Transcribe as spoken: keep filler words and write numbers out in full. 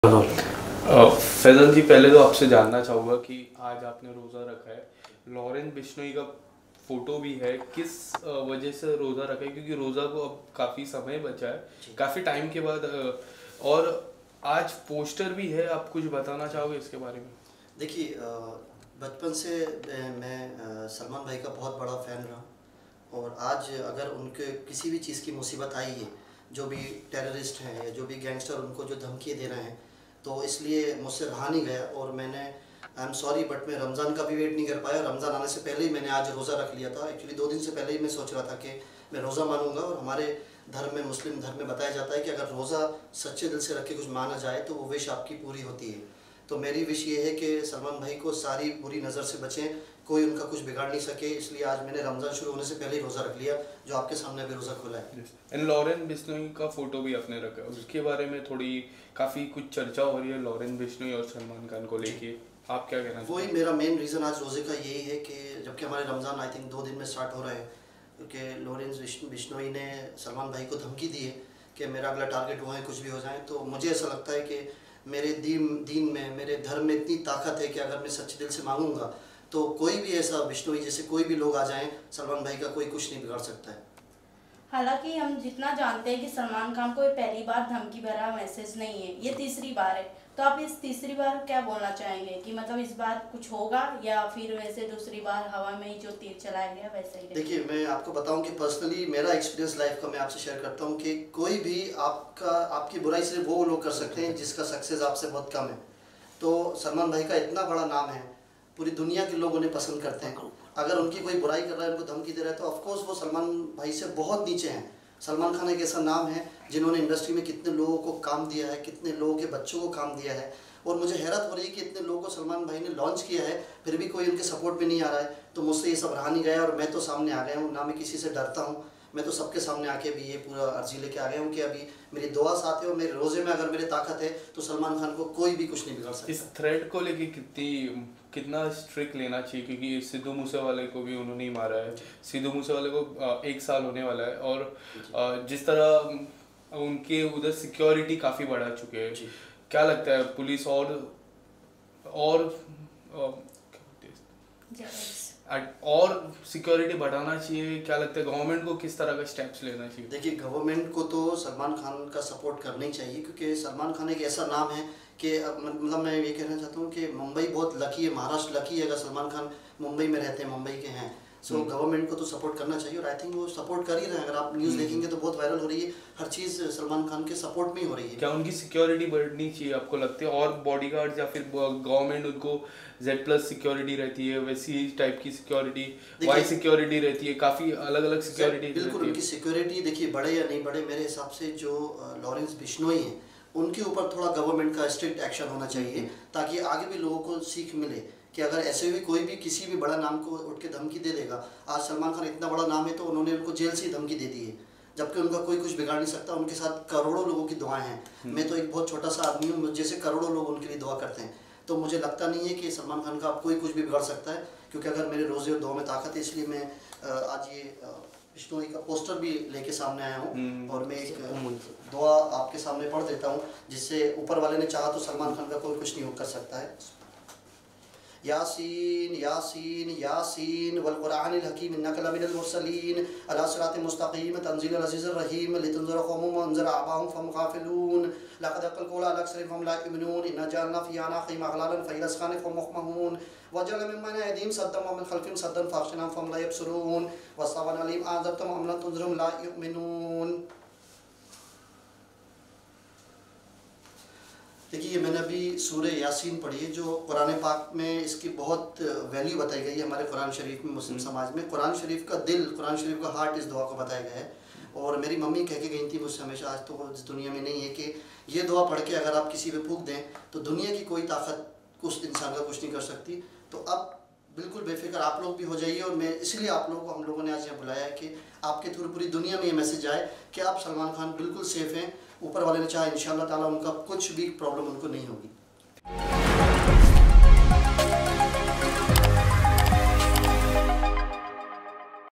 फैजल जी, पहले तो आपसे जानना चाहूँगा कि आज आपने रोज़ा रखा है, लॉरेन बिश्नोई का फ़ोटो भी है, किस वजह से रोज़ा रखा है? क्योंकि रोज़ा को अब काफ़ी समय बचा है, काफ़ी टाइम के बाद, और आज पोस्टर भी है, आप कुछ बताना चाहोगे इसके बारे में? देखिए, बचपन से मैं सलमान भाई का बहुत बड़ा फ़ैन रहा, और आज अगर उनके किसी भी चीज़ की मुसीबत आई है, जो भी टेररिस्ट हैं या जो भी गैंगस्टर उनको जो धमकी दे रहे हैं, तो इसलिए मुझसे रहा नहीं गया और मैंने आई एम सॉरी बट मैं रमज़ान का भी वेट नहीं कर पाया। रमज़ान आने से पहले ही मैंने आज रोज़ा रख लिया था। एक्चुअली दो दिन से पहले ही मैं सोच रहा था कि मैं रोज़ा मानूंगा, और हमारे धर्म में, मुस्लिम धर्म में बताया जाता है कि अगर रोज़ा सच्चे दिल से रख के कुछ माना जाए तो वो विश आपकी पूरी होती है। तो मेरी विश ये है कि सलमान भाई को सारी बुरी नज़र से बचें, कोई उनका कुछ बिगाड़ नहीं सके, इसलिए आज मैंने रमज़ान शुरू होने से पहले ही रोज़ा रख लिया, जो आपके सामने अभी रोज़ा खुला है। एंड लॉरेन बिश्नोई का फ़ोटो भी आपने रखा है, उसके बारे में थोड़ी काफ़ी कुछ चर्चा हो रही है लॉरेन बिश्नोई और सलमान खान को लेके, आप क्या कहना चाहते हैं? वही मेरा मेन रीज़न आज रोज़े का यही है कि जबकि हमारे रमज़ान आई थिंक दो दिन में स्टार्ट हो रहे हैं, क्योंकि लॉरेन बिश्नोई ने सलमान भाई को धमकी दी है कि मेरा अगला टारगेट वो है, कुछ भी हो जाए। तो मुझे ऐसा लगता है कि मेरे दीन दीन में, मेरे धर्म में इतनी ताकत है कि अगर मैं सच्चे दिल से मांगूंगा तो कोई भी ऐसा बिश्नोई जैसे कोई भी लोग आ जाएं, सलमान भाई का कोई कुछ नहीं बिगाड़ सकता है। हालांकि हम जितना जानते हैं कि सलमान खान को ये पहली बार धमकी भरा मैसेज नहीं है, ये तीसरी बार है, तो आप इस तीसरी बार क्या बोलना चाहेंगे कि मतलब इस बार कुछ होगा या फिर वैसे दूसरी बार हवा में ही जो तीर चलाया गया वैसे ही? देखिए, मैं आपको बताऊं कि पर्सनली मेरा एक्सपीरियंस लाइफ का मैं आपसे शेयर करता हूं कि कोई भी आपका आपकी बुराई सिर्फ वो लोग कर सकते हैं जिसका सक्सेस आपसे बहुत कम है। तो सलमान भाई का इतना बड़ा नाम है, पूरी दुनिया के लोग उन्हें पसंद करते हैं। अगर उनकी कोई बुराई कर रहा है, उनको धमकी दे रहा है, तो ऑफकोर्स वो सलमान भाई से बहुत नीचे हैं। सलमान खान एक ऐसा नाम है जिन्होंने इंडस्ट्री में कितने लोगों को काम दिया है, कितने लोगों के बच्चों को काम दिया है, और मुझे हैरत हो रही है कि इतने लोगों को सलमान भाई ने लॉन्च किया है, फिर भी कोई उनके सपोर्ट में नहीं आ रहा है। तो मुझसे ये सब रहा नहीं गया और मैं तो सामने आ गया हूँ, ना मैं किसी से डरता हूँ। मैं तो सबके सामने आके भी ये पूरा अर्जी लेके आ गया हूँ कि अभी मेरी दुआ साथ है और मेरे रोज़े में अगर मेरी ताकत है तो सलमान खान को कोई भी कुछ नहीं बिगाड़ सकता। इस थ्रेड को लेके कितनी कितना स्ट्रिक्ट लेना चाहिए? क्योंकि सिद्धू मूसेवाले को भी उन्होंने ही मारा है, सिद्धू मूसेवाले को एक साल होने वाला है, और जिस तरह उनके उधर सिक्योरिटी काफ़ी बढ़ा चुके हैं, क्या लगता है पुलिस और और और सिक्योरिटी बढ़ाना चाहिए? क्या लगता है गवर्नमेंट को किस तरह का स्टेप्स लेना चाहिए? देखिए, गवर्नमेंट को तो सलमान खान का सपोर्ट करना ही चाहिए, क्योंकि सलमान खान एक ऐसा नाम है कि मतलब मैं ये कहना चाहता हूँ कि मुंबई बहुत लकी है, महाराष्ट्र लकी है अगर सलमान खान मुंबई में रहते हैं, मुंबई के हैं। सो so, गवर्नमेंट को तो सपोर्ट करना चाहिए, और आई थिंक वो सपोर्ट कर ही रहे हैं। अगर आप न्यूज़ देखेंगे तो बहुत वायरल हो रही है, हर चीज़ सलमान खान के सपोर्ट में ही हो रही है। क्या उनकी सिक्योरिटी बढ़नी चाहिए आपको लगता है, और बॉडीगार्ड या फिर गवर्नमेंट उनको जेड प्लस सिक्योरिटी रहती है, वैसी टाइप की सिक्योरिटी, वाई सिक्योरिटी रहती है, काफ़ी अलग अलग सिक्योरिटी? बिल्कुल, उनकी सिक्योरिटी देखिए, बड़े या नहीं बड़े, मेरे हिसाब से जो लॉरेन बिश्नोई हैं उनके ऊपर थोड़ा गवर्नमेंट का स्ट्रिक्ट एक्शन होना चाहिए, ताकि आगे भी लोगों को सीख मिले कि अगर ऐसे भी कोई भी किसी भी बड़ा नाम को उठ के धमकी दे देगा। आज सलमान खान इतना बड़ा नाम है तो उन्होंने उनको जेल से ही धमकी दे दी है, जबकि उनका कोई कुछ बिगाड़ नहीं सकता। उनके साथ करोड़ों लोगों की दुआएं हैं। मैं तो एक बहुत छोटा सा आदमी हूँ, मुझ जैसे करोड़ों लोग उनके लिए दुआ करते हैं। तो मुझे लगता नहीं है कि सलमान खान का अब कोई कुछ भी बिगाड़ सकता है, क्योंकि अगर मेरे रोज़े और दुआ में ताकत है, इसलिए मैं आज ये बिश्नोई का पोस्टर भी लेके सामने आया हूँ, और मैं एक दुआ आपके सामने पढ़ देता हूँ, जिससे ऊपर वाले ने चाहा तो सलमान खान का कोई कुछ नहीं कर सकता है। यासीन यासीन यासीन वल कुरानिल हकीम इन्नका लमिनल मुरसलीन अला सिरातिल मुस्तकीम तंजीलुल अज़ीज़िर रहीम लितुनज़िरा कौमन मा अनज़रा आबाहुम फहुम गाफ़िलून लक़द हक़्क़ल क़ौलु अला अक्सरिहिम फहुम ला युमिनून इन्ना जअलना फ़ी अनाक़िहिम अग़लालन फ़हिय अलअज़क़ानि फ़हुम मुक़महून वजअलना मिन बैनि अयदीहिम सद्दन व मिन ख़ल्फ़िहिम सद्दन फ़अग़शयनाहुम फ़हुम ला यबसुरून वअज़्ज़ाबना अलीम अअज़रतहुम अम लम तुनज़िरहुम ला युमिनून। देखिए, मैंने अभी सूरह यासीन पढ़ी है, जो कुरान पाक में इसकी बहुत वैल्यू बताई गई है। हमारे कुरान शरीफ में, मुस्लिम समाज में कुरान शरीफ का दिल, कुरान शरीफ का हार्ट इस दुआ को बताया गया है। और मेरी मम्मी कह के गई थी मुझसे हमेशा, आज तो वो इस दुनिया में नहीं है, कि ये दुआ पढ़ के अगर आप किसी पे फूंक दें तो दुनिया की कोई ताकत उस इंसान का कुछ नहीं कर सकती। तो अब बिल्कुल बेफिक्र आप लोग भी हो जाइए, और मैं इसलिए आप लोगों को, हम लोगों ने आज यहाँ बुलाया है कि आपके थ्रू पूरी दुनिया में ये मैसेज आए कि आप सलमान खान बिल्कुल सेफ़ हैं। ऊपर वाले ने चाहा इंशाअल्लाह ताला उनका कुछ भी प्रॉब्लम उनको नहीं होगी।